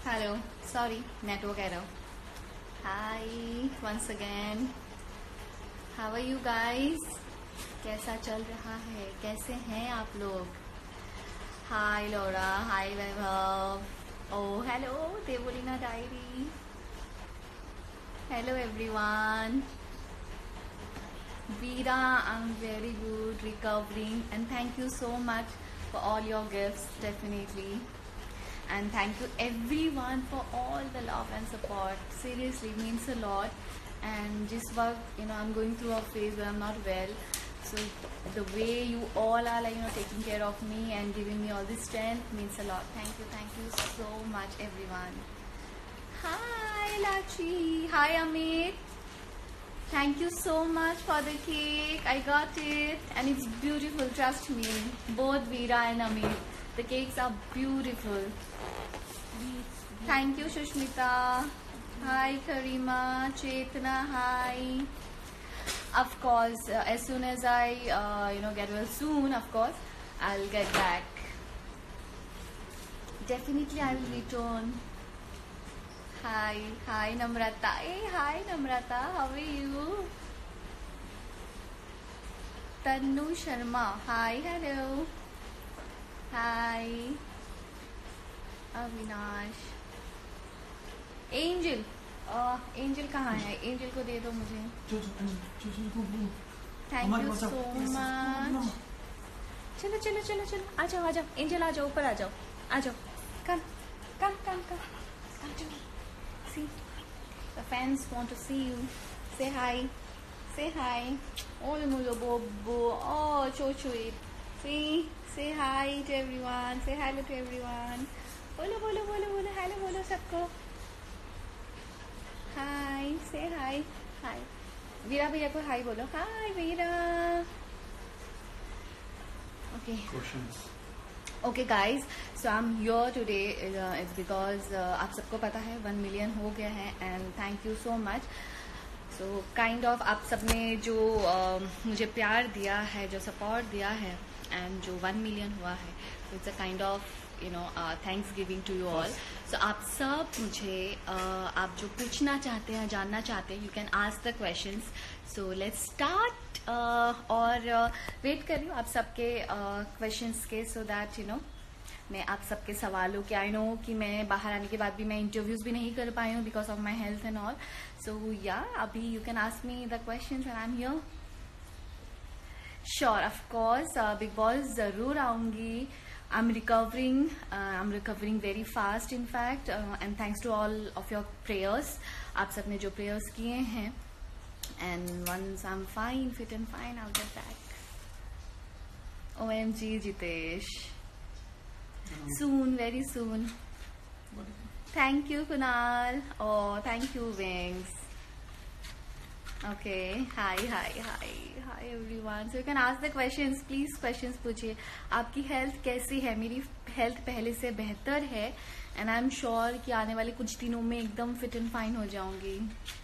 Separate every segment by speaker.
Speaker 1: Hello, sorry network error. Hi once again. How are you guys? कैसा चल रहा है? कैसे हैं आप लोग? Hi Laura, hi Vaibhav. Oh, hello, Devolina Diary. Hello everyone. Veera, I'm very good, recovering, and thank you so much for all your gifts, definitely. And thank you everyone for all the love and support. Seriously, it means a lot. And just about, I'm going through a phase where I'm not well. So the way you all are taking care of me and giving me all this strength means a lot. Thank you so much everyone. Hi Lachi. Hi Amit. Thank you so much for the cake. I got it and it's beautiful, trust me. Both Veera and Amit. The cakes are beautiful. Thank you Shushmita. Hi Karima. Chetna, hi. Of course, as soon as I get well soon, of course I'll get back. Definitely I will return. Hi Namrata. Hey, hi Namrata, how are you? Tanu Sharma, hi, hello. Hi Avinash. Angel. Angel कहाँ है? Angel को दे दो मुझे. Thank you so much. चलो चलो चलो चलो, आ जाओ एंजल, आ जाओ, ऊपर आ जाओ. कम to me. See, the fans want to see you. Say hi. Oh bobo, oh so sweet. See, say hi to everyone. Say hello to everyone. बोलो hello बोलो सबको. Hi, say hi. वीरा भैया को हाई बोलो. Hi Veera. Okay.
Speaker 2: Questions.
Speaker 1: Okay guys, so I'm here today. It's because आप सबको पता है 1 million हो गया है and thank you so much. So kind of आप सब ने जो मुझे प्यार दिया है, जो support दिया है and जो 1 million हुआ है, so it's a kind of Thanksgiving to you all. So आप सब मुझे आप जो पूछना चाहते हैं, जानना चाहते हैं, you can ask the questions. So let's start. और वेट कर रही हूँ आप सबके क्वेश्चंस के, सो दैट मैं आप सबके सवालों के, आई नो कि मैं बाहर आने के बाद भी मैं इंटरव्यूज भी नहीं कर पाई हूँ because of my health and all. So yeah अभी you can ask me the questions and I am here. Sure, of course Bigg Boss जरूर आऊंगी. I am recovering very fast in fact and thanks to all of your prayers. आप सबने जो prayers किए हैं. And once I'm fine, fit and fine, I'll get back. OMG Jitesh. Soon, very soon. Thank you Kunal. Oh, thank you Wings. Okay. Hi everyone. So you can ask the questions. Please questions पूछिए. आपकी health कैसी है? मेरी health पहले से बेहतर है and I'm sure कि आने वाले कुछ दिनों में एकदम फिट एंड फाइन हो जाऊंगी.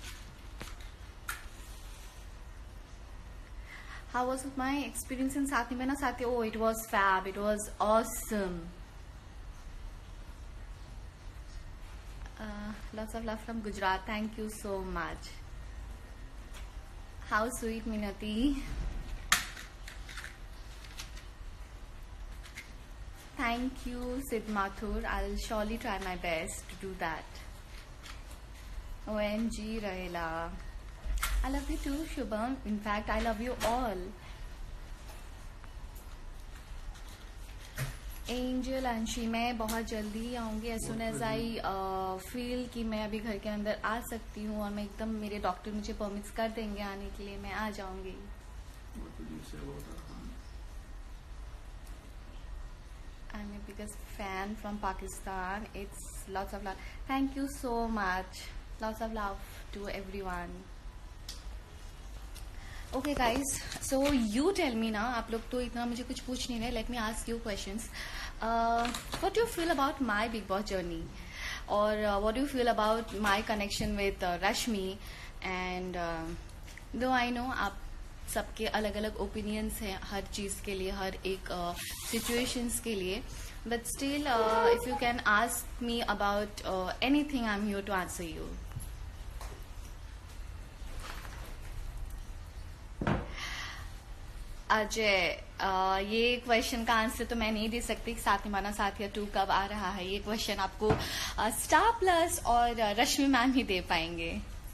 Speaker 1: How was my experience in Sati Mehna Sati? Oh, it was fab. It was awesome. Lots of love from Gujarat. Thank you so much. How sweet, Minati. Thank you, Sid Mathur. I'll surely try my best to do that. OMG, Rahela. I love you too, Shubham. In fact, I love you all. Angel Anshi, मैं बहुत जल्दी आऊँगी. as soon as I feel कि मैं अभी घर के अंदर आ सकती हूँ और मैं एकदम, मेरे डॉक्टर मुझे परमिट्स कर देंगे आने के लिए, मैं आ जाऊँगी. I'm a biggest fan from Pakistan. It's lots of love. Thank you so much. Lots of love to everyone. Okay guys, so you tell me now. आप लोग तो इतना मुझे कुछ पूछ नहीं रहे. Let me ask you questions. What do you feel about my Big Boss journey? Or what do you feel about my connection with Rashmi? And though I know आप सबके अलग अलग ओपिनियंस हैं हर चीज़ के लिए, हर एक सिचुएशंस के लिए, but still, if you can ask me about anything, I'm here to answer you. Ajay, ये क्वेश्चन का आंसर तो मैं नहीं दे सकती। साथ निभाना साथिया 2 कब आ रहा है, ये क्वेश्चन आपको स्टार प्लस और रश्मि मैम ही दे पाएंगे।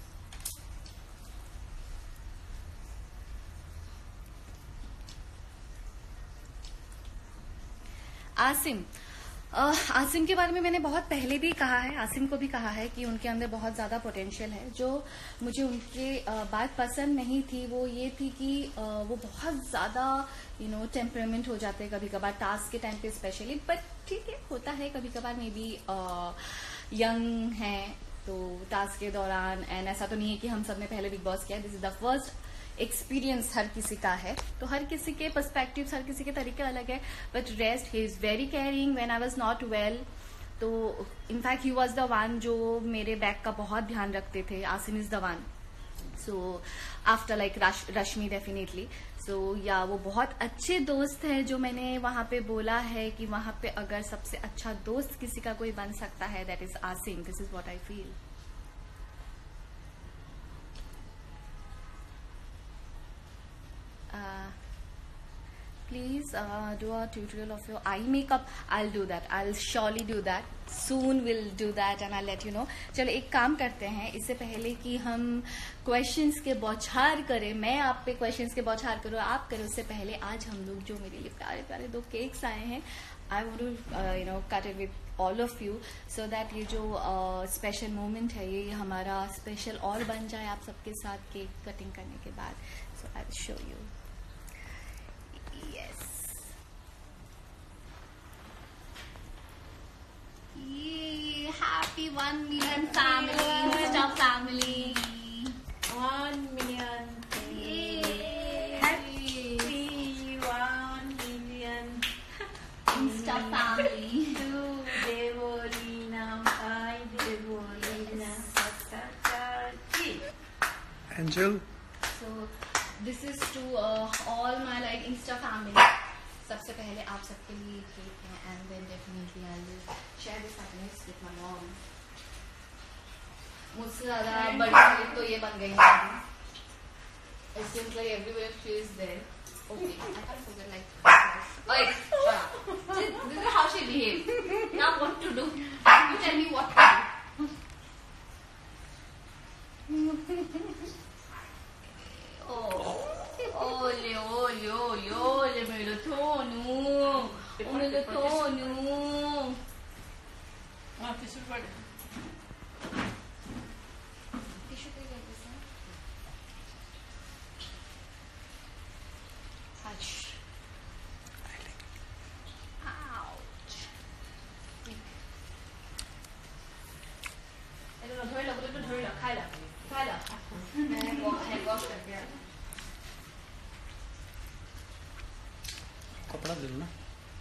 Speaker 1: आसिम के बारे में मैंने बहुत पहले भी कहा है, आसिम को भी कहा है कि उनके अंदर बहुत ज्यादा पोटेंशियल है। जो मुझे उनके बात पसंद नहीं थी वो ये थी कि वो बहुत ज्यादा टेम्परामेंट हो जाते हैं कभी कभार टास्क के टाइम पे स्पेशली। बट ठीक है, होता है कभी कभार, मे बी यंग है तो टास्क के दौरान। एंड ऐसा तो नहीं है कि हम सब ने पहले बिग बॉस किया, this is the first experience हर किसी का है, तो हर किसी के पर्सपेक्टिव्स, हर किसी के तरीके अलग है। But rest he is very caring when I was not well, तो in fact he was the one जो मेरे बैक का बहुत ध्यान रखते थे। Asim is the one, so after like Rashmi definitely. So yeah वो बहुत अच्छे दोस्त हैं। जो मैंने वहां पे बोला है कि वहां पे अगर सबसे अच्छा दोस्त किसी का कोई बन सकता है, that is Asim. This is what I feel. Please do a tutorial of your eye makeup. I'll do that. I'll surely do that. Soon we'll do that and I'll let you know. चलो एक काम करते हैं, इससे पहले कि हम questions के बौछार करें, मैं आप पे क्वेश्चंस के बौछार करूँ, आप करें, उससे पहले आज हम लोग जो मेरे लिए प्यारे प्यारे 2 केक्स आए हैं, I want to cut it with all of you so that ये जो स्पेशल मोमेंट है ये हमारा स्पेशल और बन जाए आप सबके साथ केक कटिंग करने के बाद। So I will show you. Yes. Yay, happy 1 million family, Insta family.
Speaker 2: 1 million.
Speaker 1: Yay.
Speaker 2: Happy 1 million.
Speaker 1: Insta family.
Speaker 2: To Devolina, I Devolina,
Speaker 3: Angel.
Speaker 1: So this is to all my like Insta family. सबसे पहले आप सबके लिए cake है, and then definitely I will share this happiness with my mom. मुझसे ज़्यादा बड़ी cake तो ये बन गई है। It seems like everywhere she is there. Okay, I can't forget like. Oi, shut up. This is how she behaves. Now what to do? You tell me what to do. Olhe, olhe, olhe, olhe, meu tono. O meu tono.
Speaker 2: Tissue pad.
Speaker 1: Tissue पे कर देते हैं। Ouch. Ouch. ऐसे तो धोई लो, बोले तो धोई लो, खाई लो, खाई लो। मैं हैंड वॉश करके आ।
Speaker 3: कपड़ा दे लो ना।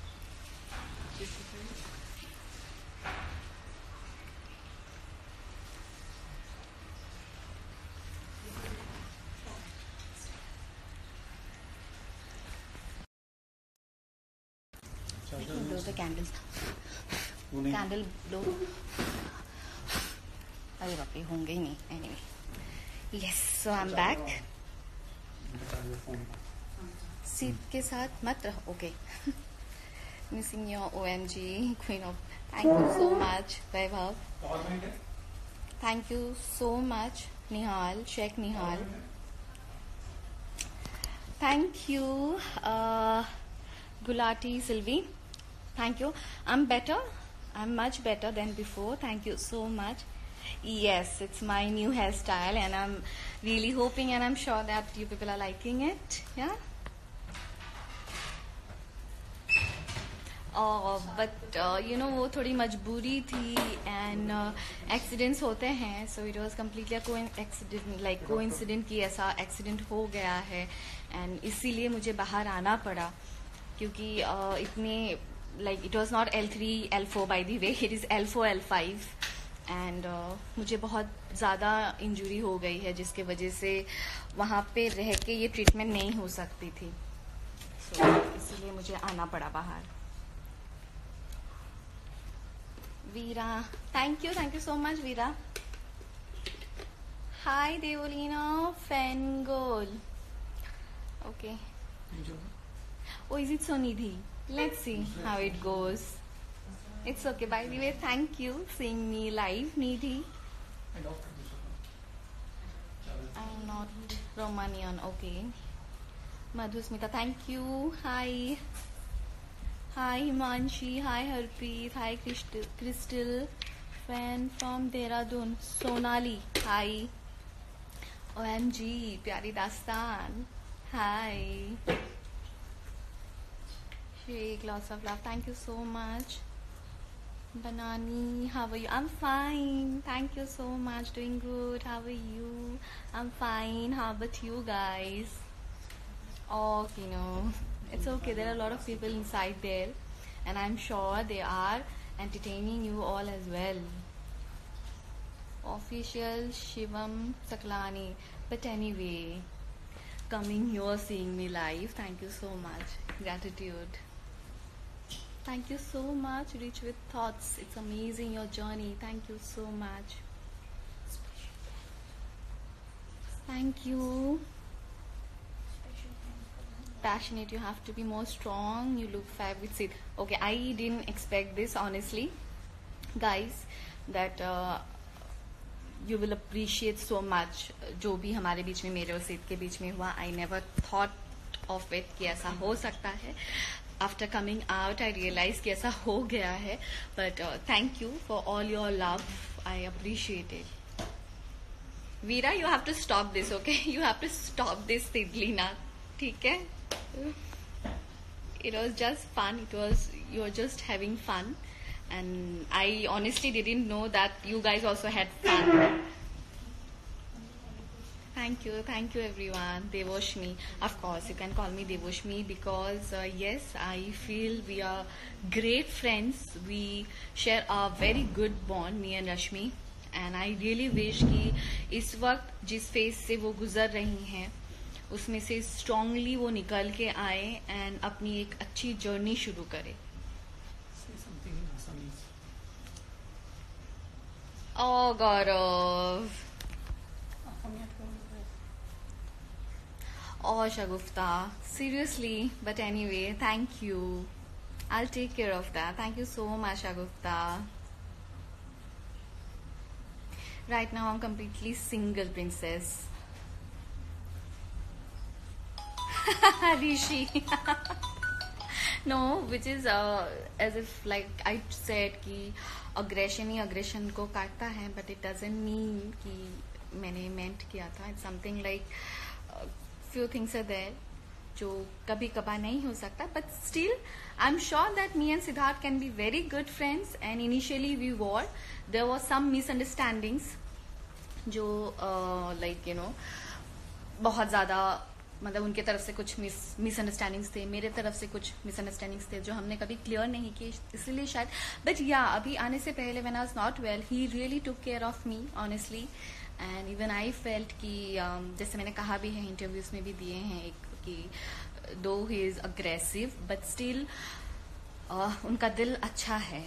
Speaker 1: Blow the candles. Candle blow. अरे बाप रे, होंगे ही नहीं। Anyway, yes, so I'm back. Seat के साथ मत रहो, okay. Missing your OMG queen of. Thank you so much, Vaibhav. Thank you so much, Nihal, Sheikh Nihal. Thank you, Gulati Sylvie. Thank you. I'm better. I'm much better than before. Thank you so much. Yes, it's my new hairstyle and I'm really hoping and I'm sure that you people are liking it. Yeah. But वो थोड़ी मजबूरी थी and accidents होते हैं, so it was completely a coincident कि ऐसा accident हो गया है and इसीलिए मुझे बाहर आना पड़ा क्योंकि इतने it was not L3 L4 by the way, it is L4 L5 and मुझे बहुत ज़्यादा इंजरी हो गई है जिसके वजह से वहाँ पे रह के ये ट्रीटमेंट नहीं हो सकती थी, so इसीलिए मुझे आना पड़ा बाहर। Veera, thank you so much, Veera. Hi, Devolina Fangol. Okay. Oh, is it Sonidhi? Let's see how it goes. It's okay. By the way, thank you seeing me live, Nidhi. I'm not Romanian. Okay. Madhusmita, thank you. Hi. Hi, Himanshi. Hi, Harpreet. Hi, Crystal. Fan from Dehradun. Sonali. Hi. OMG. Pyari Dastan. Hi. Shake, lots of love. Thank you so much. Banani, how are you? I'm fine. Thank you so much. Doing good. How are you? I'm fine. How about you guys? Oh, it's okay. There are a lot of people inside there, and I'm sure they are entertaining you all as well. Official Shivam Saklani. But anyway, coming here, seeing me live, thank you so much. Gratitude. Thank you so much, Rich with Thoughts. It's amazing your journey. Thank you so much. Thank you. Passionate, you have to be more strong. You look fab with Sid. Okay, I didn't expect this, honestly. Guys, that you will appreciate so much जो भी हमारे बीच में मेरे और सिद के बीच में हुआ. I never thought of it कि ऐसा हो सकता है. After coming out, I realized कि ऐसा हो गया है. But thank you for all your love. I appreciate it. Veera, you have to stop this, okay? You have to stop this, Sidlina. ठीक है? It was just fun. You were just having fun. And I honestly didn't know that you guys also had fun. Thank you everyone. Devoshmi, of course you can call me Devoshmi because yes, I feel we are great friends. We share a very good bond, me and Rashmi, and I really wish कि इस वक्त जिस phase से वो गुजर रही हैं उसमें से स्ट्रांगली वो निकल के आए एंड अपनी एक अच्छी जर्नी शुरू करे. Oh, Gaurav. Oh, Shagufta. Seriously, but anyway, thank you. I'll take care of that. Thank you so much, Shagufta. Right now, I'm completely single, princess. Rishi. No, which is as if like I said कि aggression ही aggression को काटता है, but it doesn't mean कि मैंने meant किया था. It's something like few things are there जो कभी कभार नहीं हो सकता, but still I'm sure that me and Siddharth can be very good friends, and initially there was some misunderstandings जो like बहुत ज़्यादा मतलब उनके तरफ से कुछ मिसअंडरस्टैंडिंग्स थे, मेरे तरफ से कुछ मिसअंडरस्टैंडिंग्स थे जो हमने कभी क्लियर नहीं किए, इसलिए शायद. बट या अभी आने से पहले when I was not well he really took care of me honestly, and even I felt कि जैसे मैंने कहा भी है, इंटरव्यूज में भी दिए हैं एक कि दो he is aggressive but still उनका दिल अच्छा है.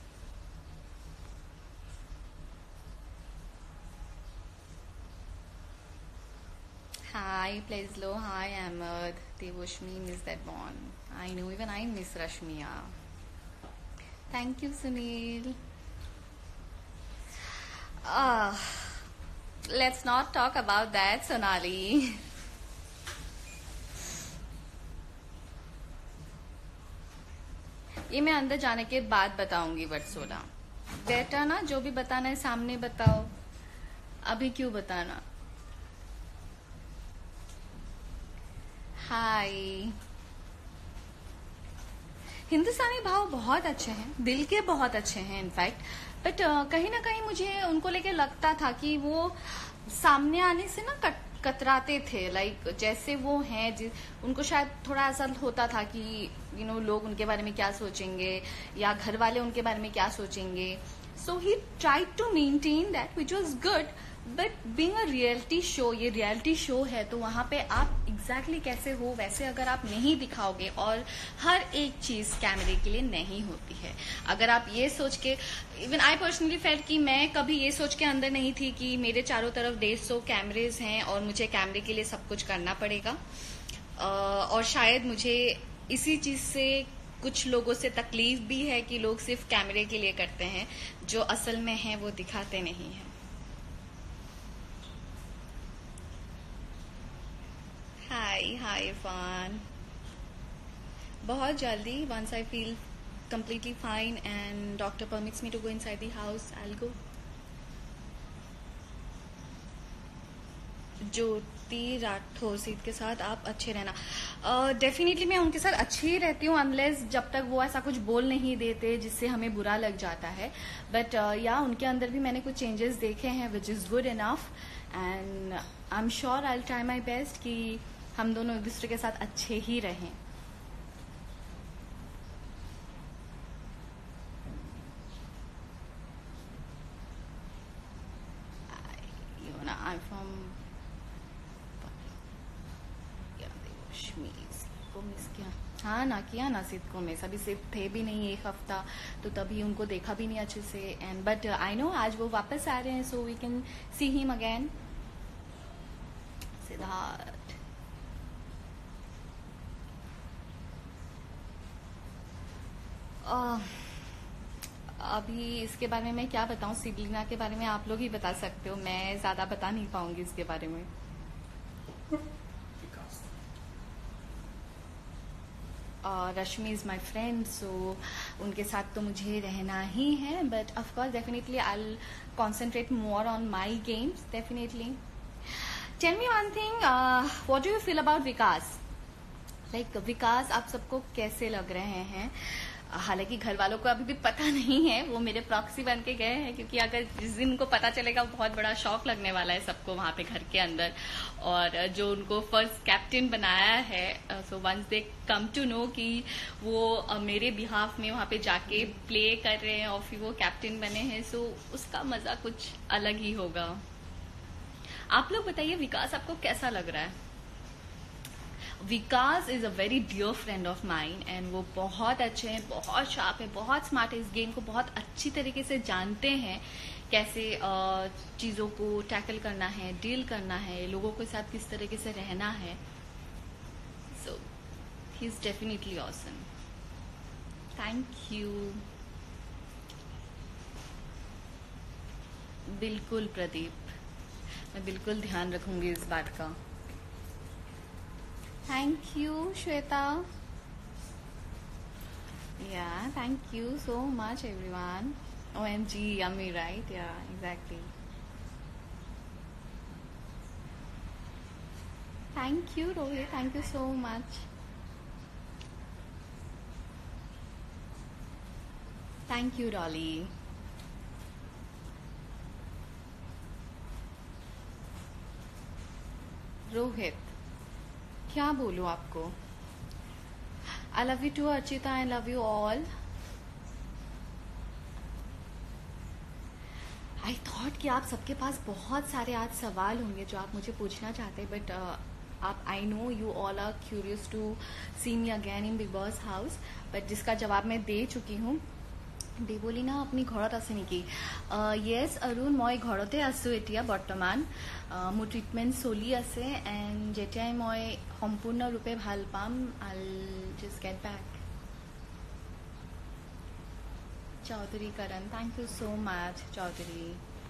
Speaker 1: Hi, Pleslo. Hi, Ahmed. Devoshmi, miss that bond. I know, even I miss Rashmiya. Thank you, Sunil. Let's not talk about that, Sonali. ये मैं अंदर जाने के बाद बताऊंगी वर्सोला. बेटा ना जो भी बताना है सामने बताओ, अभी क्यों बताना. हाय. हिंदुस्तानी भाव बहुत अच्छे हैं, दिल के बहुत अच्छे हैं इनफैक्ट, बट कहीं ना कहीं मुझे उनको लेके लगता था कि वो सामने आने से ना कतराते थे. लाइक जैसे वो हैं उनको शायद थोड़ा ऐसा होता था कि लोग उनके बारे में क्या सोचेंगे या घर वाले उनके बारे में क्या सोचेंगे. So he tried to maintain that, which was good, but being a reality show, ये रियलिटी शो है, तो वहाँ पे आप एग्जैक्टली कैसे हो वैसे अगर आप नहीं दिखाओगे, और हर एक चीज़ कैमरे के लिए नहीं होती है। अगर आप ये सोच के, इवन आई पर्सनली फेल्ट कि मैं कभी ये सोच के अंदर नहीं थी कि मेरे चारों तरफ 150 कैमरेज हैं और मुझे कैमरे के लिए सब कुछ करना पड़ेगा। और शायद मुझे इसी चीज़ से कुछ लोगों से तकलीफ भी है कि लोग सिर्फ कैमरे के लिए करते हैं, जो असल में है वो दिखाते नहीं हैं। हाय इरफान। बहुत जल्दी, once I feel completely fine and doctor permits me to go inside the house, I'll go. ज्योति राठौर, सीध के साथ आप अच्छे रहना। डेफिनेटली मैं उनके साथ अच्छी ही रहती हूँ, अनलेस जब तक वो ऐसा कुछ बोल नहीं देते जिससे हमें बुरा लग जाता है। बट या उनके अंदर भी मैंने कुछ चेंजेस देखे हैं which is good enough, and I am sure I will try my best कि हम दोनों एक दूसरे के साथ अच्छे ही रहें। I'm from को मिस किया। हाँ ना, किया ना सिद्ध को मिस। अभी सिद्ध थे भी नहीं एक हफ्ता, तो तभी उनको देखा भी नहीं अच्छे से। एंड बट आई नो आज वो वापस आ रहे हैं, so we can see him again. Siddharth, अभी इसके बारे में मैं क्या बताऊं, सिबलिना के बारे में आप लोग ही बता सकते हो, मैं ज्यादा बता नहीं पाऊंगी इसके बारे में। रश्मि इज माई फ्रेंड, सो उनके साथ तो मुझे रहना ही है, but of course definitely I will concentrate more on my games definitely. Tell me one thing, what do you feel about Vikas? Like Vikas आप सबको कैसे लग रहे हैं? हालांकि घर वालों को अभी भी पता नहीं है, वो मेरे प्रॉक्सी बन के गए हैं, क्योंकि अगर जिस दिन उनको पता चलेगा बहुत बड़ा शॉक लगने वाला है सबको वहां पे घर के अंदर। और जो उनको फर्स्ट कैप्टन बनाया है, so once they come to know कि वो मेरे बिहाफ में वहां पे जाके प्ले कर रहे हैं और फिर वो कैप्टन बने हैं, सो उसका मजा कुछ अलग ही होगा। आप लोग बताइए विकास आपको कैसा लग रहा है? Vikas is a very dear friend of mine, and वो बहुत अच्छे हैं, बहुत शार्प है, बहुत स्मार्ट है, इस गेम को बहुत अच्छी तरीके से जानते हैं, कैसे चीज़ों को टैकल करना है, डील करना है, लोगों के साथ किस तरीके से रहना है। So he is definitely awesome. Thank you. बिल्कुल प्रदीप, मैं बिल्कुल ध्यान रखूंगी इस बात का। Thank you, Shweta. Yeah, thank you so much, everyone. OMG, yummy, right? Yeah, exactly. Thank you, Rohit. Thank you so much. Thank you, Dolly. Rohit. क्या बोलूं आपको? I love you too Archita, I love you all. I thought कि आप सबके पास बहुत सारे आज सवाल होंगे जो आप मुझे पूछना चाहते हैं, बट आप, I know you all are curious to see me again in Bigg Boss house, but जिसका जवाब मैं दे चुकी हूँ। দেৱলীনা আপুনি ঘৰত আছে নেকি? য়েছ অৰুণ, মই ঘৰতে আছোঁ এতিয়া বৰ্তমান। মোৰ ট্ৰিটমেণ্ট চলি আছে, এণ্ড যেতিয়াই মই সম্পূৰ্ণৰূপে ভাল পাম, I just get back. Chaudhary Karan, thank you so much Chaudhary.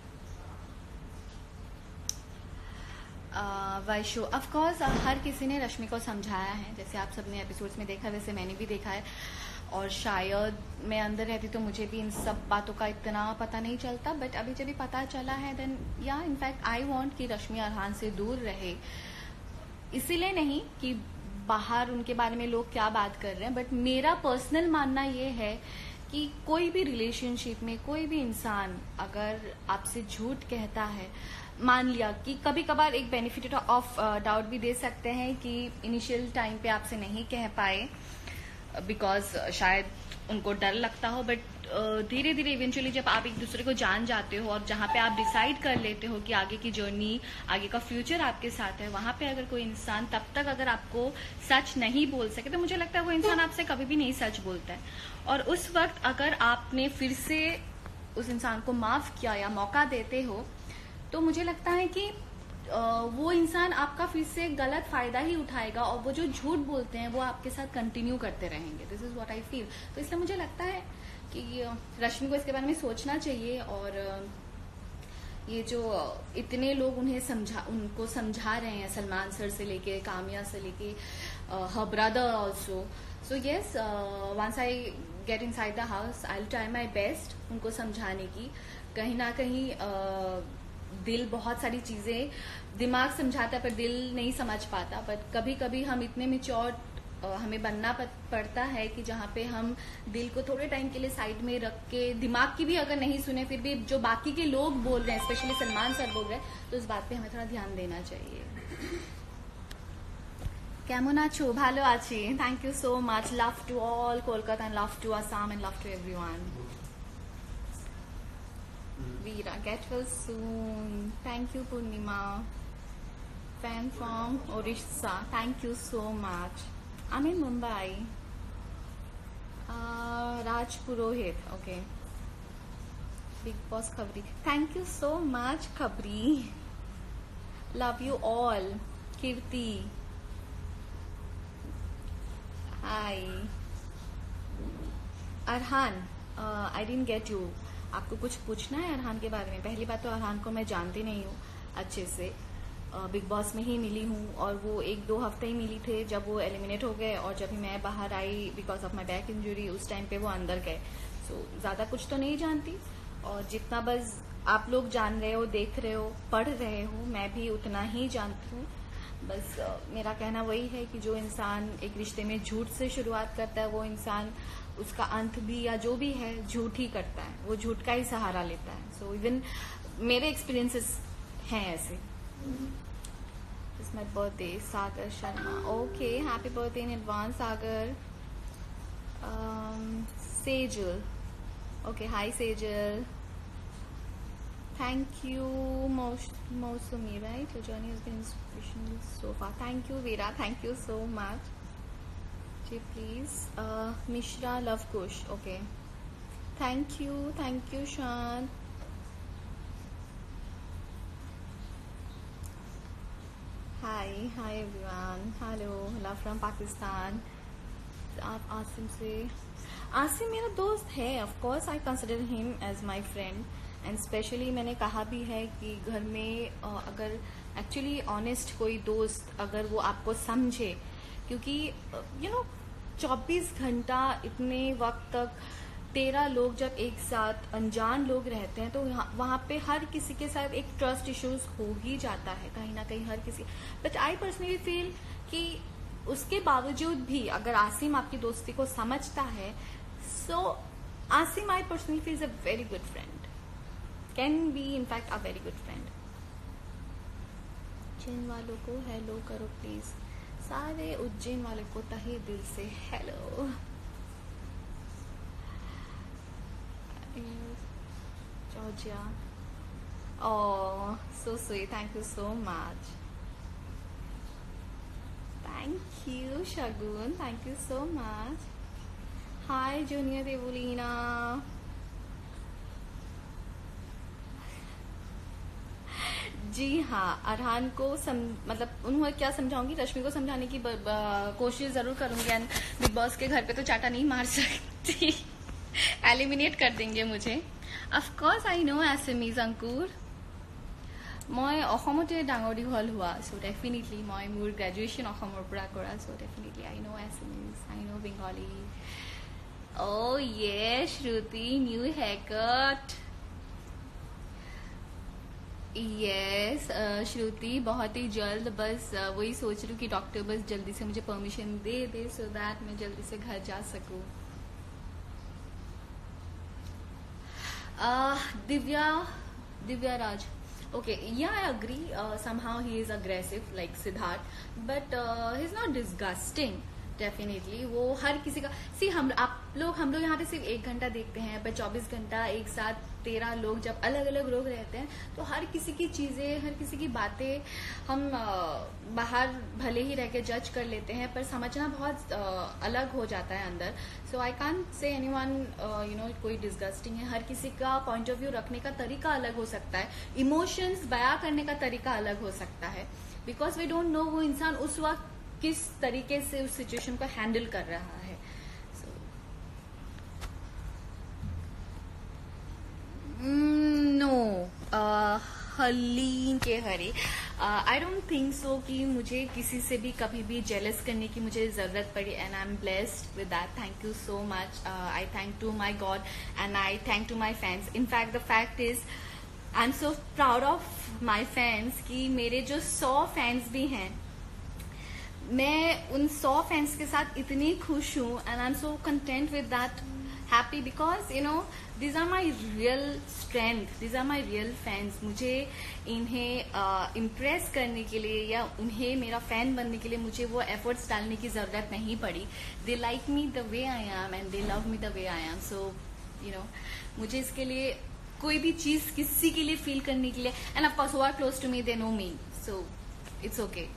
Speaker 1: Vaishu, of course हर किसी ने रश्मि को समझाया है, जैसे आप सबने एपिसोड्स में देखा, वैसे मैंने भी देखा है, और शायद मैं अंदर रहती तो मुझे भी इन सब बातों का इतना पता नहीं चलता, बट अभी जब भी पता चला है, देन या इनफैक्ट आई वांट कि रश्मि अरहान से दूर रहे। इसीलिए नहीं कि बाहर उनके बारे में लोग क्या बात कर रहे हैं, बट मेरा पर्सनल मानना ये है कि कोई भी रिलेशनशिप में कोई भी इंसान अगर आपसे झूठ कहता है, मान लिया कि कभी कभार एक बेनिफिट ऑफ डाउट भी दे सकते हैं कि इनिशियल टाइम पे आपसे नहीं कह पाए बिकॉज शायद उनको डर लगता हो, बट धीरे धीरे इवेंचुअली जब आप एक दूसरे को जान जाते हो और जहाँ पे आप डिसाइड कर लेते हो कि आगे की जर्नी, आगे का फ्यूचर आपके साथ है, वहाँ पे अगर कोई इंसान तब तक अगर आपको सच नहीं बोल सके तो मुझे लगता है वो इंसान आपसे कभी भी नहीं सच बोलता है। और उस वक्त अगर आपने फिर से उस इंसान को माफ किया या मौका देते हो तो मुझे लगता है कि वो इंसान आपका फिर से गलत फायदा ही उठाएगा और वो जो झूठ बोलते हैं वो आपके साथ कंटिन्यू करते रहेंगे। This is what I feel. तो इसलिए मुझे लगता है कि रश्मि को इसके बारे में सोचना चाहिए। और ये जो इतने लोग उनको समझा रहे हैं, सलमान सर से लेके कामिया से लेके हर brother also. So yes, once I get inside the house I will try my best उनको समझाने की। कहीं ना कहीं दिल बहुत सारी चीजें, दिमाग समझाता है पर दिल नहीं समझ पाता। बट कभी कभी हम इतने मेच्योर हमें बनना पड़ता है कि जहाँ पे हम दिल को थोड़े टाइम के लिए साइड में रख के, दिमाग की भी अगर नहीं सुने फिर भी जो बाकी के लोग बोल रहे हैं, स्पेशली सलमान सर बोल रहे हैं, तो इस बात पे हमें थोड़ा ध्यान देना चाहिए। কেমন আছো? ভালো আছি। Thank you so much. Love to all Kolkata and love to Assam and love to everyone. Veera, get well soon. Thank you Purnima. Fan from Orissa. Thank you so much. I'm in Mumbai. Raj Purohit. Okay. Big Boss Khabri. Thank you so much Khabri. Love you all. Kirti. Hi Arhaan, I didn't get you. आपको कुछ पूछना है अरहान के बारे में? पहली बात तो अरहान को मैं जानती नहीं हूँ अच्छे से, बिग बॉस में ही मिली हूँ और वो 1-2 हफ्ते ही मिली थे जब वो एलिमिनेट हो गए। और जब मैं बाहर आई because of my back injury, उस टाइम पे वो अंदर गए। सो ज़्यादा कुछ तो नहीं जानती। और जितना बस आप लोग जान रहे हो, देख रहे हो, पढ़ रहे हो, मैं भी उतना ही जानती हूँ। बस मेरा कहना वही है कि जो इंसान एक रिश्ते में झूठ से शुरुआत करता है वो इंसान उसका अंत भी या जो भी है झूठ ही करता है, वो झूठ का ही सहारा लेता है। सो इवन मेरे एक्सपीरियंसेस हैं ऐसे। It's my birthday, Sagar Sharma. Okay, happy birthday in advance Sagar. Sejal, okay, hi Sejal. Thank you, Mosumi, right? Your journey has been inspirational so far. Thank you, Veera. Thank you so much. Ji, please. Mishra Love Kush. Okay. Thank you. Thank you, Shan. Hi. Hi, everyone. Hello. Love from Pakistan. आप आसिम से। आसिम मेरा दोस्त है। Of course, I consider him as my friend. And specially मैंने कहा भी है कि घर में अगर एक्चुअली ऑनेस्ट कोई दोस्त अगर वो आपको समझे, क्योंकि 24 घंटा इतने वक्त तक 13 लोग जब एक साथ अनजान लोग रहते हैं तो वहाँ पे हर किसी के साथ एक ट्रस्ट इश्यूज हो ही जाता है कहीं ना कहीं हर किसी। बट आई पर्सनली फील कि उसके बावजूद भी अगर आसिम आपकी दोस्ती को समझता है, so Asim I personally feel is a very good friend, can be in fact a very good friend. Ujjain वालों को हेलो करो प्लीज, सारे उज्जैन वालों को तहे दिल से hello. Georgia, oh so sweet, thank you so much. Thank you Shagun, thank you so much. Hi Junior Devulina. जी हाँ, अरहान को मतलब उन्होंने क्या समझाऊंगी, रश्मि को समझाने की कोशिश जरूर करूंगी। एंड बिग बॉस के घर पे तो चाटा नहीं मार सकती, एलिमिनेट कर देंगे मुझे। Of course I know Assamese Ankur. মই অসমতে ডাঙৰ দীঘল হোৱা, চ' ডেফিনেটলি মই মোৰ গ্ৰেজুৱেশ্যন অসমৰ পৰা কৰা, so' definitely I know Assamese, I know Bengali. অ' য়ে শ্ৰুতি, নিউ হেয়াৰকাট। यस श्रुति, बहुत ही जल्द, बस वही सोच रही हूँ कि डॉक्टर बस जल्दी से मुझे permission they they so that मैं जल्दी से घर जा सकूँ। Divya Raj, okay, yeah, I agree, somehow he is aggressive like Siddharth, but he's not disgusting, definitely वो हर किसी का हम लोग यहाँ पे सिर्फ 1 घंटा देखते हैं, पर 24 घंटा एक साथ 13 लोग जब अलग अलग लोग रहते हैं तो हर किसी की चीजें, हर किसी की बातें हम बाहर भले ही रह के जज कर लेते हैं, पर समझना बहुत अलग हो जाता है अंदर. So I can't say anyone कोई डिस्गस्टिंग है. हर किसी का पॉइंट ऑफ व्यू रखने का तरीका अलग हो सकता है, इमोशंस बयां करने का तरीका अलग हो सकता है, बिकॉज वी डोंट नो वो इंसान उस वक्त किस तरीके से उस सिचुएशन को हैंडल कर रहा है. सो नो हलीन के हरे, आई डोंट थिंक सो कि मुझे किसी से भी कभी भी जेलस करने की मुझे जरूरत पड़ी, and I am blessed with that. Thank you so much. I thank to my God and I thank to my fans. In fact the fact is I am so proud of my fans कि मेरे जो 100 fans भी हैं, मैं उन 100 fans के साथ इतनी खुश हूँ, and I am so content with that, happy, because these are my real strength, these are my real fans. मुझे इन्हें इम्प्रेस करने के लिए या उन्हें मेरा फैन बनने के लिए मुझे वो एफर्ट्स डालने की जरूरत नहीं पड़ी. They like me the way I am and they love me the way I am. So मुझे इसके लिए कोई भी चीज किसी के लिए फील करने के लिए, and of course who are close to me they know me, so it's okay.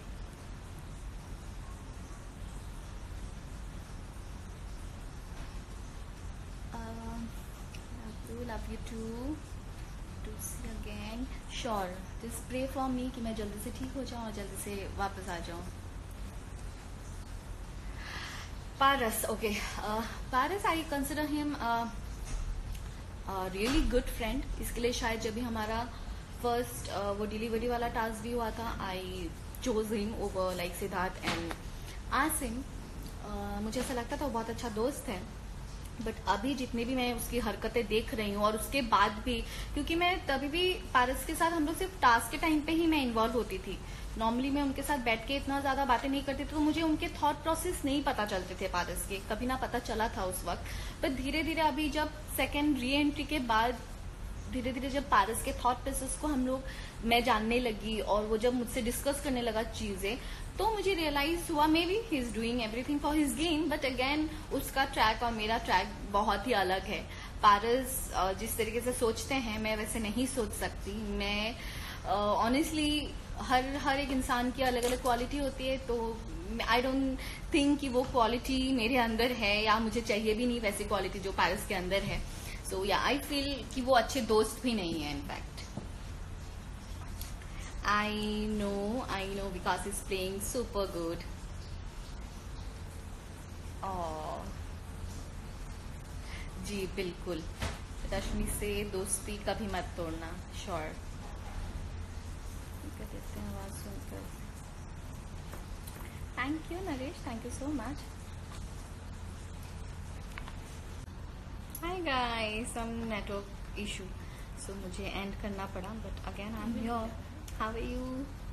Speaker 1: Love you too. To see again. Sure. Just pray for me कि मैं जल्दी से ठीक हो जाऊँ और जल्दी से वापस आ जाऊँ. Paras, okay. Paras, I consider him a really good friend. इसके लिए शायद जब भी हमारा first वो डिलीवरी वाला टास्क भी हुआ था, I chose him over like Siddharth and Asim. मुझे ऐसा लगता था वो बहुत अच्छा दोस्त है, बट अभी जितने भी मैं उसकी हरकतें देख रही हूँ और उसके बाद भी, क्योंकि मैं तभी भी पारस के साथ हम लोग सिर्फ टास्क के टाइम पे ही मैं इन्वॉल्व होती थी. नॉर्मली मैं उनके साथ बैठ के इतना ज्यादा बातें नहीं करती थी, तो मुझे उनके थॉट प्रोसेस नहीं पता चलते थे पारस के, कभी ना पता चला था उस वक्त. बट धीरे धीरे अभी जब सेकेंड री एंट्री के बाद धीरे धीरे जब पारस के थॉट प्रोसेस को मैं जानने लगी और वो जब मुझसे डिस्कस करने लगा चीजें, तो मुझे रियलाइज हुआ may be he is doing everything for his game, but again उसका ट्रैक और मेरा ट्रैक बहुत ही अलग है. पारस जिस तरीके से सोचते हैं मैं वैसे नहीं सोच सकती. मैं ऑनेस्टली हर एक इंसान की अलग अलग क्वालिटी होती है, तो आई डोंट थिंक कि वो क्वालिटी मेरे अंदर है, या मुझे चाहिए भी नहीं वैसी क्वालिटी जो पारस के अंदर है. सो या आई फील कि वो अच्छे दोस्त भी नहीं है. In fact I know because he's playing super good. Oh, जी बिल्कुल. रश्मि से दोस्ती कभी मत तोड़ना. श्योर. देते हैं आवाज सुनकर. Thank you Naresh, thank you so much. Hi guys, some network issue, so मुझे एंड करना पड़ा, but again I am here. How are you?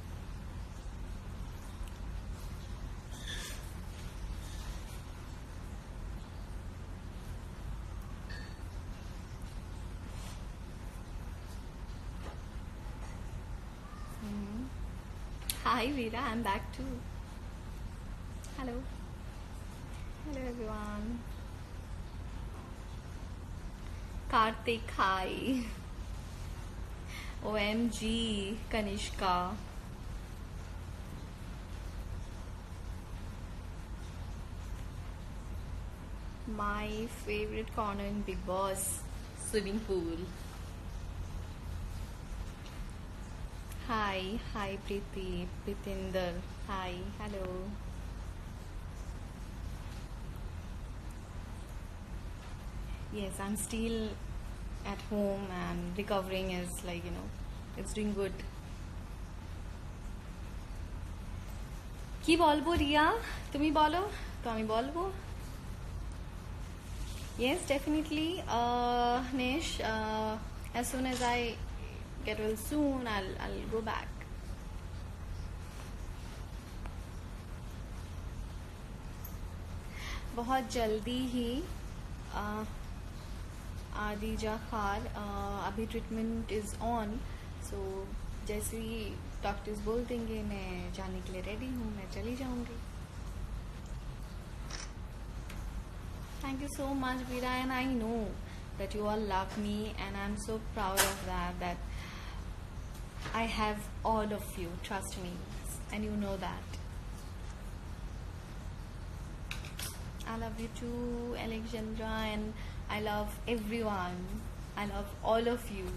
Speaker 1: Hi Veera, I'm back too. Hello. Hello everyone. Karthik, hi. OMG, Kanishka. My favorite corner in Big Boss, swimming pool. Hi Preeti, Pritinder. Hi, hello. Yes, I'm still at home and recovering is like, it's doing good. কি বলবো রিয়া, তুমি বলো তো আমি বলবো. Yes, definitely. Nish, as soon as I get well soon, I'll go back. बहुत जल्दी ही आदिजा खार, अभी ट्रीटमेंट इज ऑन, सो जैसे ही डॉक्टर्स बोल देंगे मैं जाने के लिए रेडी हूँ, मैं चली जाऊंगी. Thank you so much, Veera, and I know that you all love me, and I'm so proud of that I have all of you, trust me, and you know that. I love you too, Alexandra, and I love everyone. I love all of you.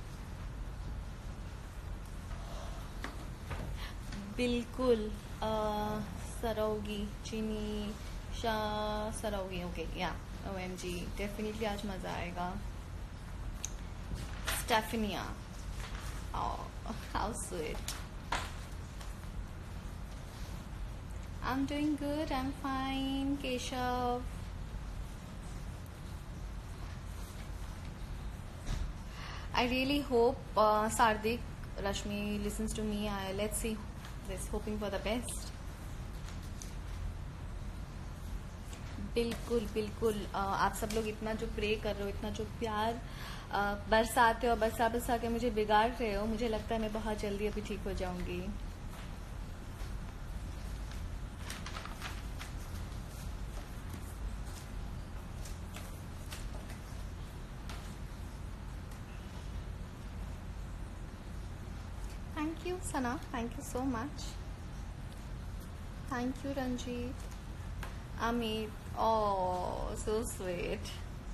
Speaker 1: बिल्कुल सरोगी चीनी Sarogi okay yeah OMG definitely आज मज़ा आएगा. Stefania, how sweet. I'm doing good, I'm fine. Keshav, I really hope Sardik Rashmi listens to me. Let's see this, hoping for the best. बिल्कुल बिल्कुल आप सब लोग इतना जो प्रे कर रहे हो, इतना जो प्यार बरसाते हो, बरसा के मुझे बिगाड़ रहे हो, मुझे लगता है मैं बहुत जल्दी अभी ठीक हो जाऊंगी. Thank you, Sana. Thank you so much. Thank you, Ranjit. Amit. Oh, so sweet.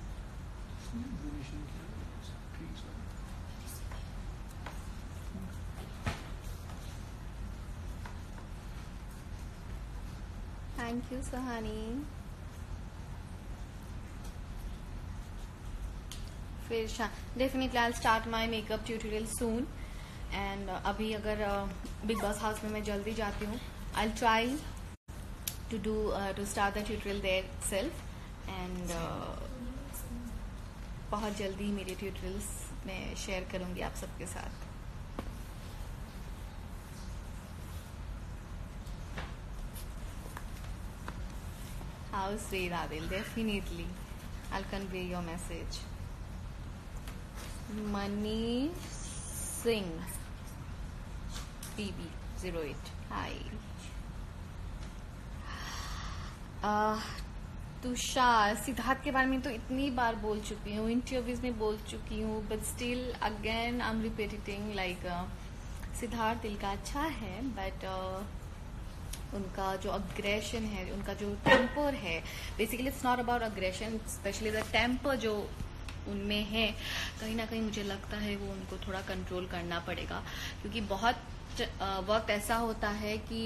Speaker 1: Thank you, Sahani. Definitely I'll start my makeup tutorial soon. And अभी अगर बिग बॉस हाउस में मैं जल्दी जाती हूँ, I'll try to start the tutorial there itself. And बहुत जल्दी मेरे ट्यूटोरियल्स मैं शेयर करूँगी आप सबके साथ. How sweet, Adil. Definitely I'll convey your message. Mani Singh BB08. Hi. Tushar, Siddharth के बारे में तो इतनी बार बोल चुकी हूँ, इंटरव्यूज में बोल चुकी हूँ, but still again I am repeating. Like Siddharth दिल का अच्छा है, बट उनका जो अग्रेशन है, उनका जो टेम्पर है, basically it's not about aggression, specially the temper जो उनमें है, कहीं ना कहीं मुझे लगता है वो उनको थोड़ा कंट्रोल करना पड़ेगा, क्योंकि बहुत वक्त ऐसा होता है कि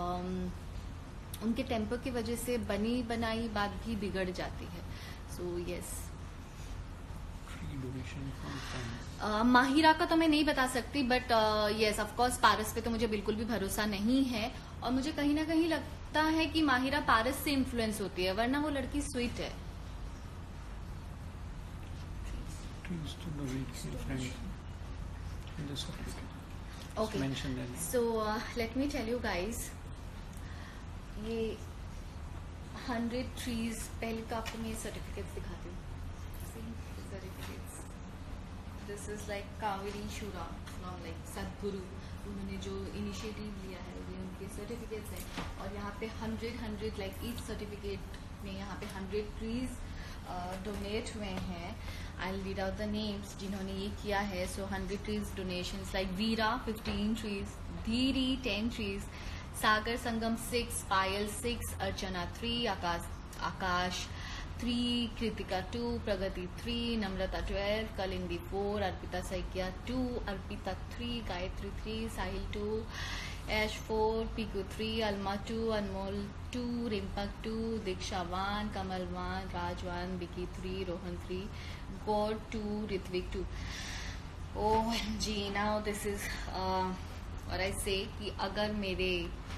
Speaker 1: उनके टेम्पर की वजह से बनी बनाई बात भी बिगड़ जाती है. So yes. माहिरा का तो मैं नहीं बता सकती, but yes of course Paras पे तो मुझे बिल्कुल भी भरोसा नहीं है, और मुझे कहीं ना कहीं लगता है कि माहिरा पारस से इन्फ्लुएंस होती है, वरना वो लड़की स्वीट है. Okay, so let me tell you guys, ये 100 trees, पहले तो आपको मैं सर्टिफिकेट्स दिखाती हूँ. Certificates, this is like Kaveri Shura from like सदगुरु, उन्होंने जो इनिशिएटिव लिया है ये उनके सर्टिफिकेट्स हैं, और यहाँ पे 100 लाइक ईच सर्टिफिकेट में यहाँ पे 100 ट्रीज डोनेट हुए हैं. I read out the names जिन्होंने ये किया है. So 100 trees donations, like Veera 15 trees, Dhiri 10 trees, Sagar Sangam 6, Payal 6, Archana 3, Akash 3, Kritika 2, Pragati 3, Namrata 12, Kalindi 4, Arpita Saikia 2, Arpita 3, Gayatri 3, Sahil 2, Ash 4, Piku 3, Alma 2, Anmol 2, Rimpak 2, Diksha 1, Kamal 1, Raj 1, Vicky 3, Rohan 3, Gaur 2, Ritwik 2. OMG, now this is और आई से कि अगर मेरे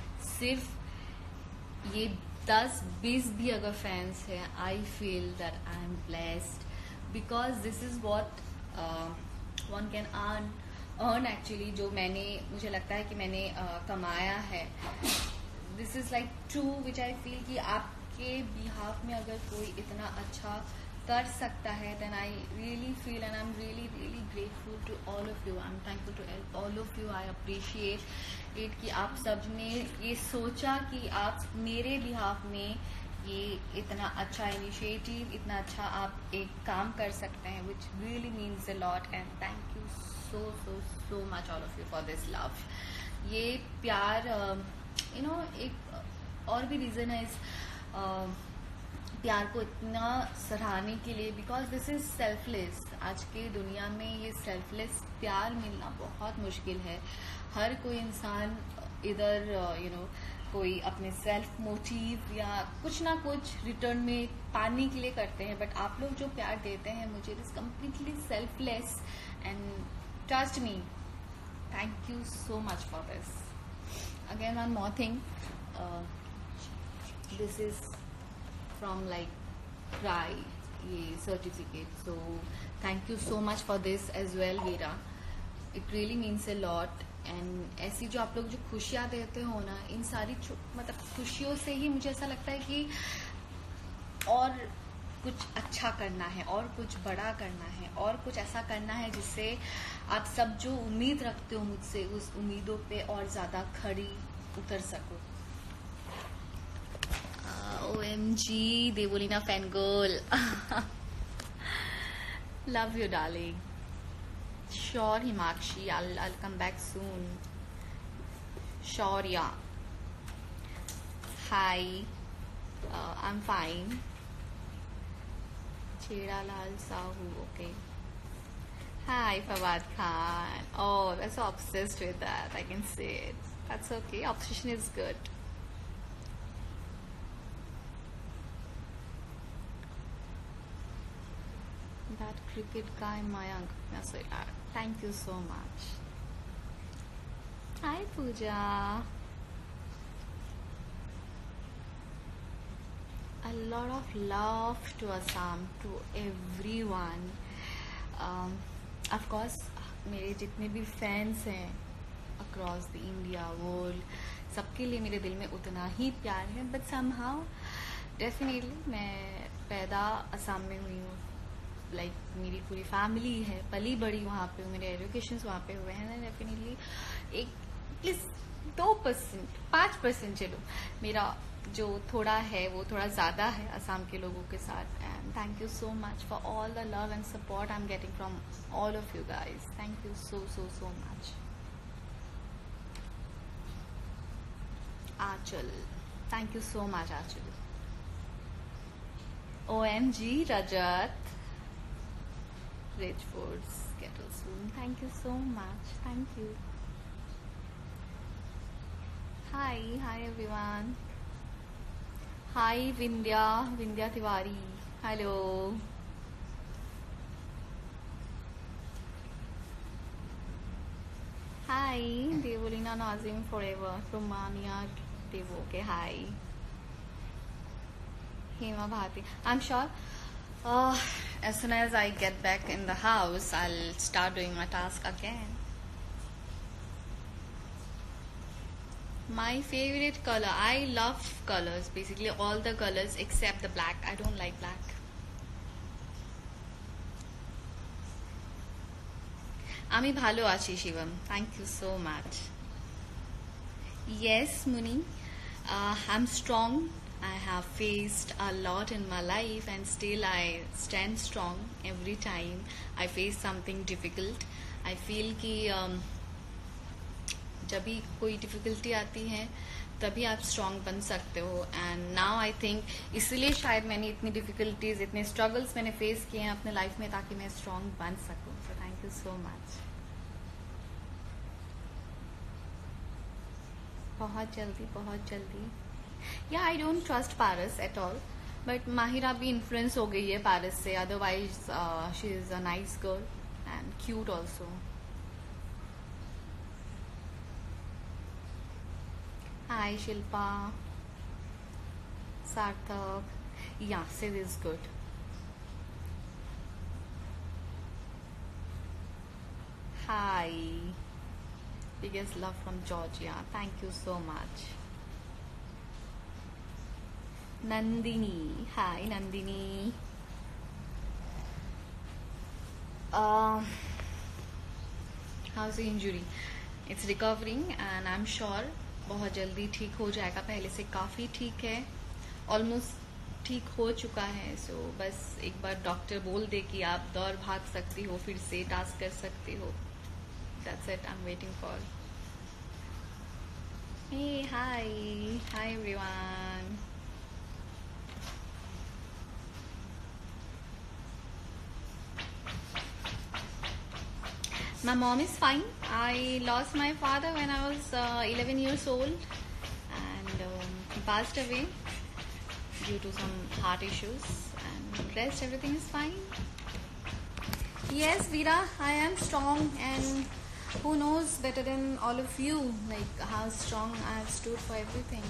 Speaker 1: सिर्फ ये 10-20 भी अगर फैंस हैं, I feel that I am blessed, because this is what one can earn actually, जो मुझे लगता है कि मैंने कमाया है. This is like true which I feel कि आपके बिहाफ में अगर कोई इतना अच्छा कर सकता है, then I really feel and I am really really grateful to all of you. I am thankful to all of you. I appreciate it कि आप सब ने ये सोचा कि आप मेरे बिहाफ में ये इतना अच्छा इनिशिएटिव, इतना अच्छा आप एक काम कर सकते हैं, which really means a lot, and thank you so so so much all of you for this love. ये प्यार एक और भी रीज़न है इस प्यार को इतना सराहने के लिए, बिकॉज दिस इज सेल्फलेस। आज के दुनिया में ये सेल्फलेस प्यार मिलना बहुत मुश्किल है। हर कोई इंसान इधर कोई अपने सेल्फ मोटिव या कुछ ना कुछ रिटर्न में पाने के लिए करते हैं, बट आप लोग जो प्यार देते हैं मुझे, it is completely selfless, and trust me, thank you so much for this. Again one more thing, this is from like Cry, ये certificate, so thank you so much for this as well Veera, it really means a lot। and ऐसी जो आप लोग जो खुशियाँ देते हो ना, इन सारी मतलब खुशियों से ही मुझे ऐसा लगता है कि और कुछ अच्छा करना है, और कुछ बड़ा करना है, और कुछ ऐसा करना है जिससे आप सब जो उम्मीद रखते हो मुझसे, उस उम्मीदों पे और ज़्यादा खड़ी उतर सको। OMG, Devolina fangirl. Love you, darling. Sure, Himakshi, I'll come back soon. Sure, yeah. Hi, I'm fine. Cheda Lal Sahu, okay. Hi, Fawad Khan. Oh, that's so obsessed with that. I can say it. That's okay. Obsession is good. That cricket guy Mayank, thank you so much. Hi Pooja. A lot of love to Assam, to everyone. Of course मेरे जितने भी fans हैं across the India world, सबके लिए मेरे दिल में उतना ही प्यार है, but somehow definitely मैं पैदा असम में हुई हूँ, लाइक मेरी पूरी फैमिली है, पली बड़ी वहाँ पे हूँ, मेरे एजुकेशंस वहाँ पे हुए हैं, डेफिनेटली एक प्लीज 2%, 5% चलो, मेरा जो थोड़ा है वो थोड़ा ज़्यादा है असम के लोगों के साथ। And thank you so much for all the love and support I am getting from all of you guys. Thank you so so so much. Aanchal, thank you so much Aanchal. OMG Rajat, Rich Foods, Kettle Soon, thank you so much, thank you. Hi everyone. Hi Vindhya Tiwari, hello. Hi Devolina Nazim forever, Romania Devo, okay, hi. Hema Bharti, I'm sure as soon as I get back in the house, I'll start doing my task again. My favorite color, I love colors, basically all the colors except the black. I don't like black. Ami bhalo achi Shivam, thank you so much. Yes Muni, I'm strong. I have faced a lot in my life and still I stand strong every time I face something difficult. I feel कि जब भी कोई difficulty आती है तभी आप strong बन सकते हो। एंड नाउ आई थिंक इसलिए शायद मैंने इतनी डिफ़िकल्टीज, इतने स्ट्रगल्स मैंने फेस किए हैं अपने लाइफ में ताकि मैं स्ट्रॉन्ग बन सकूं। So thank you so much. बहुत जल्दी yeah I don't trust Paras at all, but Mahira भी इन्फ्लुएंस हो गई है पारस से, otherwise she is a nice girl and cute also. Hi Shilpa, Sarthak, yeah Sid is good. Hi, biggest love from Georgia, thank you so much. Nandini, hi Nandini. How's the injury? It's recovering and I'm sure बहुत जल्दी ठीक हो जाएगा, पहले से काफ़ी ठीक है, ऑलमोस्ट ठीक हो चुका है. सो बस एक बार डॉक्टर बोल दे कि आप दौड़ भाग सकती हो, फिर से टास्क कर सकती हो. That's it. I'm waiting for. Hey, hi everyone. My mom is fine. I lost my father when I was 11 years old, and he passed away due to some heart issues, and rest everything is fine. Yes, Veera, I am strong, and who knows better than all of you, like how strong I have stood for everything.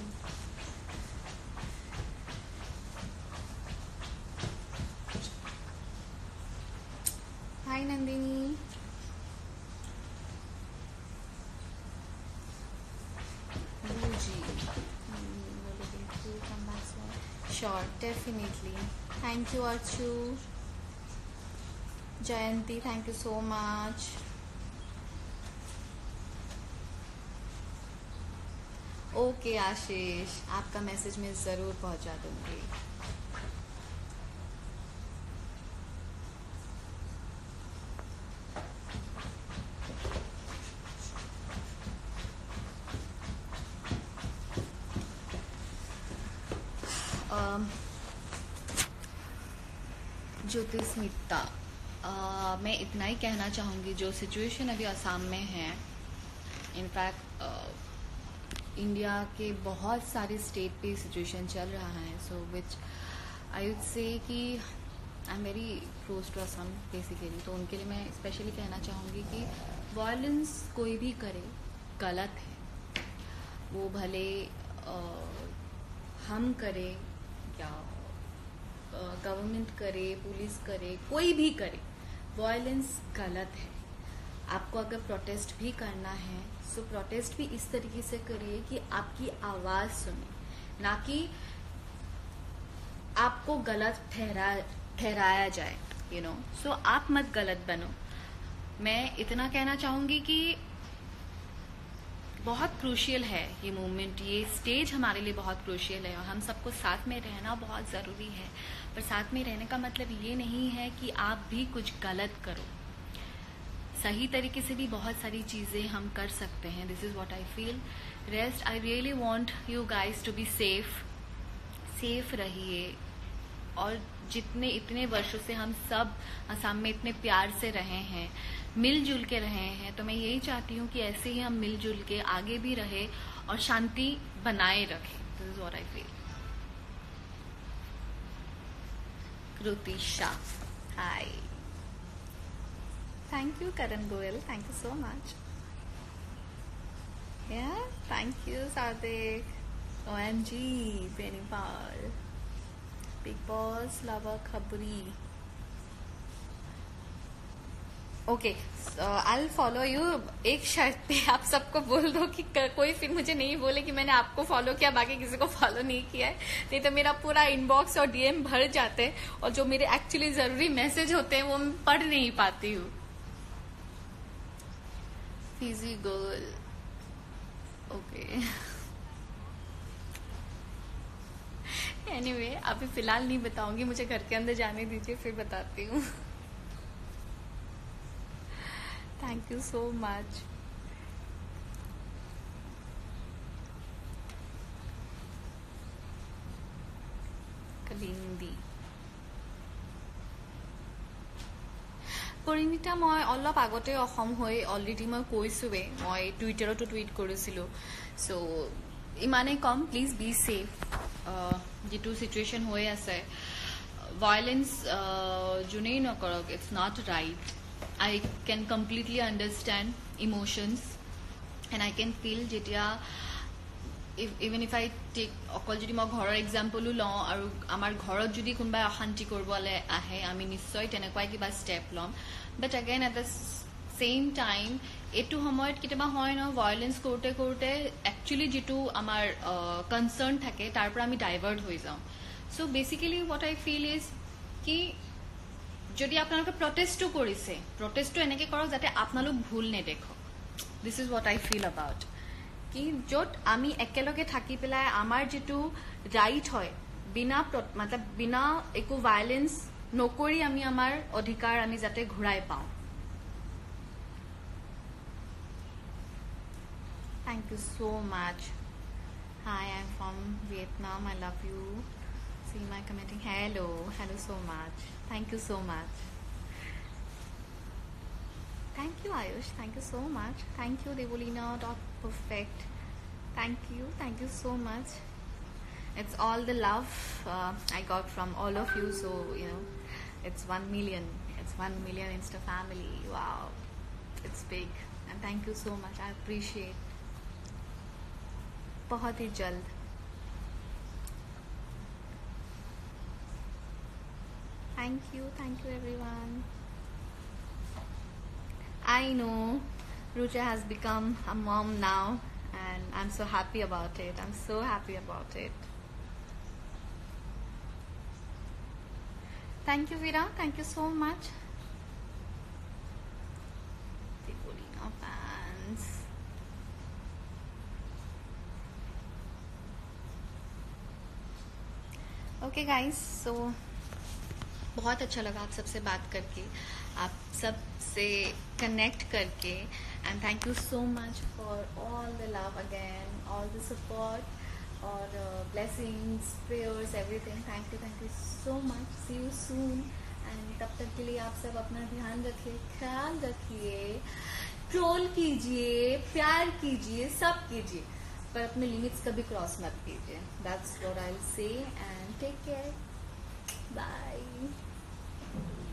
Speaker 1: Hi Nandini. Sure, definitely. Thank you, Archu. Jayanti, thank you so much. Okay Ashish, आपका message मैं ज़रूर पहुंचा दूंगी. ज्योतिस्मिता, मैं इतना ही कहना चाहूँगी, जो सिचुएशन अभी असम में है, इनफैक्ट इंडिया के बहुत सारे स्टेट पे सिचुएशन चल रहा है. सो विच आई वुड से कि I am very close to Assam basically. तो उनके लिए मैं स्पेशली कहना चाहूँगी कि वायलेंस कोई भी करे गलत है. वो भले हम करे या गवर्नमेंट करे, पुलिस करे, कोई भी करे, वायलेंस गलत है. आपको अगर प्रोटेस्ट भी करना है, सो प्रोटेस्ट भी इस तरीके से करिए कि आपकी आवाज सुने, ना कि आपको गलत ठहराया जाए, यू नो. सो आप मत गलत बनो. मैं इतना कहना चाहूंगी कि बहुत क्रूशियल है ये मूवमेंट, ये स्टेज हमारे लिए बहुत क्रूशियल है, और हम सबको साथ में रहना बहुत ज़रूरी है. पर साथ में रहने का मतलब ये नहीं है कि आप भी कुछ गलत करो. सही तरीके से भी बहुत सारी चीज़ें हम कर सकते हैं. This is what I feel. Rest, I really want you guys to be safe रहिए. और जितने इतने वर्षों से हम सब असम में इतने प्यार से रहे हैं, मिलजुल के रहे हैं, तो मैं यही चाहती हूँ कि ऐसे ही हम मिलजुल के आगे भी रहे और शांति बनाए रखें. This is what I feel. Kritisha, hi. Thank you Karan Goyal, thank you so much. Yeah thank you Sadiq. OMG Benipal, Bigg Boss lover खबरी. Okay, I follow you. एक शर्त पे आप सबको बोल दो कि कोई फिर मुझे नहीं बोले कि मैंने आपको फॉलो किया, बाकी किसी को फॉलो नहीं किया है. नहीं तो मेरा पूरा इनबॉक्स और DM भर जाते हैं, और जो मेरे एक्चुअली जरूरी मैसेज होते हैं वो मैं पढ़ नहीं पाती हूँ. Fiji girl, okay. एनीवे, अभी फिलहाल नहीं बताऊंगी, मुझे घर के अंदर जाने दीजिए, फिर बताती हूँ. Thank you so much. Kalindi, Parineeta, মই অলপ আগতে অসম হৈ অলৰেডি মই কৈছোৱে, মই টুইটাৰতো টুইট কৰিছিলোঁ. সো ইমানেই কম, প্লিজ বি ছেফ. যিটো সিচুৱেশ্যন হৈ আছে, ভায়োলেন্স যোনেই নকৰক, it's not right. I can completely understand emotions, and I can feel যেতিয়া even if I take অকল যদি মই ঘৰৰ এক্সাম্পলো লওঁ, আৰু আমাৰ ঘৰত যদি কোনোবাই অশান্তি কৰিবলৈ আহে, আমি নিশ্চয় তেনেকুৱাই কিবা ষ্টেপ ল'ম. But again at the same time এইটো সময়ত কেতিয়াবা হয় ন, ভায়োলেন্স কৰোঁতে কৰোঁতে একচুৱেলি যিটো আমাৰ কনচাৰ্ণ থাকে তাৰ পৰা আমি ডাইভাৰ্ট হৈ যাওঁ. So' basically what I feel is কি যদি আপোনালোকে প্ৰটেষ্টো কৰিছে, প্ৰটেষ্টো এনেকৈ কৰক যাতে আপোনালোক ভুল নেদেখক. This is what I feel about. কি য'ত আমি একেলগে থাকি পেলাই আমাৰ যিটো ৰাইট হয়, मतलब बिना एको वायलेंस नकरी आमी आमार अधिकार आमी जाते घुराई पाऊं. Thank you so much. Hi, I'm from Vietnam. I love you. See my commenting. Hello so much. Thank you so much. Thank you, Ayush. Thank you so much. Thank you, Devolina.perfect. Thank you so much. It's all the love I got from all of you. So it's 1 million. It's 1 million Insta family. Wow, it's big. And thank you so much. I appreciate. बहुत ही जल्द. Thank you everyone. I know Rucha has become a mom now, and I'm so happy about it. I'm so happy about it. Thank you, Veera. Thank you so much. Devolina fans. Okay guys, so बहुत अच्छा लगा आप सबसे बात करके, आप सबसे connect करके. And thank you so much for all the love again, all the support और blessings, prayers, everything. Thank you so much. See you soon. And तब तक के लिए आप सब अपना ध्यान रखिए, ख्याल रखिए, ट्रोल कीजिए, प्यार कीजिए, सब कीजिए, पर अपने लिमिट्स कभी क्रॉस मत कीजिए. That's what I will say. And take care. Bye.